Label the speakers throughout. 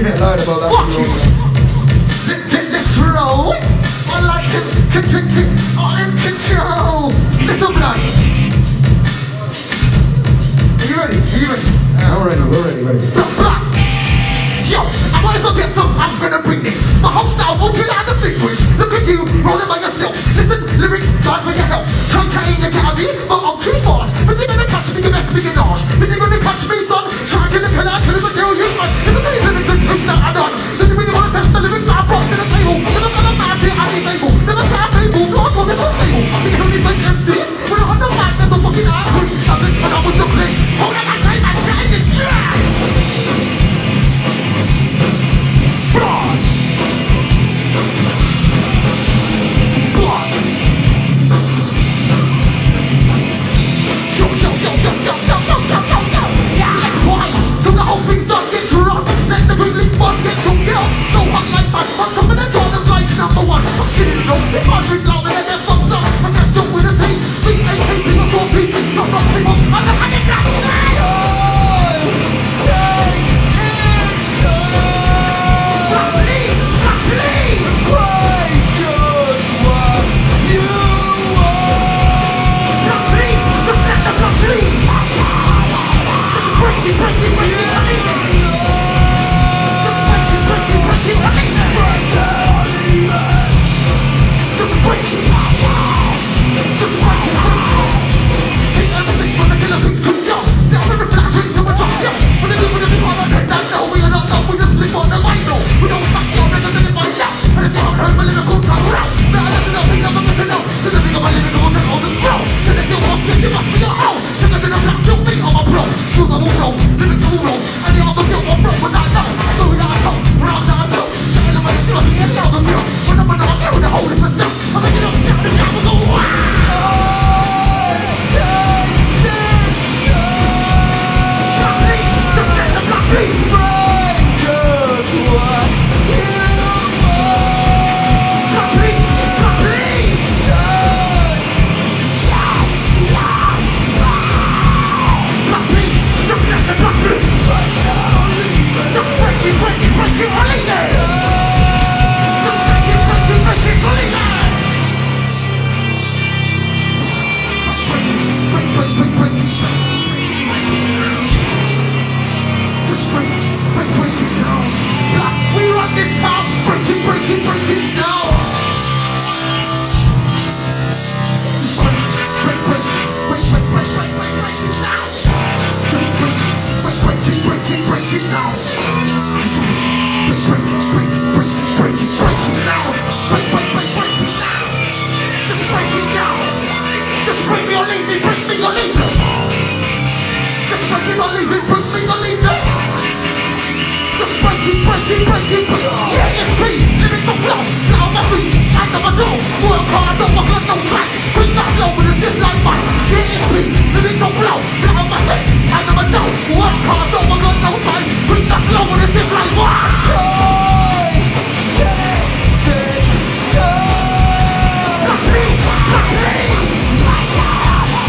Speaker 1: Yeah, learn about that.
Speaker 2: Fuck you. Get this roll. I like it. I'm in control. Little blood. Are you ready? Are you ready?
Speaker 1: We're ready.
Speaker 2: Yo, I wanna go get some, I'm gonna bring this. My whole style won't be out of distinguish. Look at you, rolling by yourself. Listen, lyrics, start with your help. Try to aim the cabby, but I'm too fast. But you're gonna catch me, you best be an arse. But you're gonna catch me, son. Try to kill out, kill him until you must. If it's any lyrics and truth that I done, then you really wanna test the lyrics that I brought to the table. If I'm gonna match it, I need able. Then I try to table, God, what is on table? I think it's only like empty. When I'm on the mic, there's a fucking eye creep. I'm just put up with the place. Hold on, I say my time is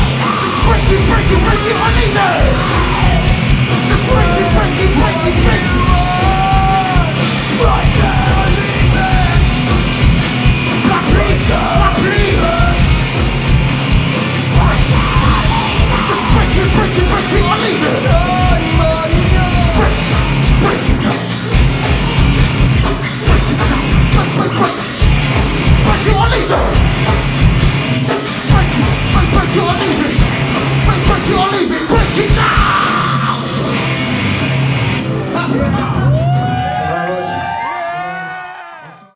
Speaker 3: Break it,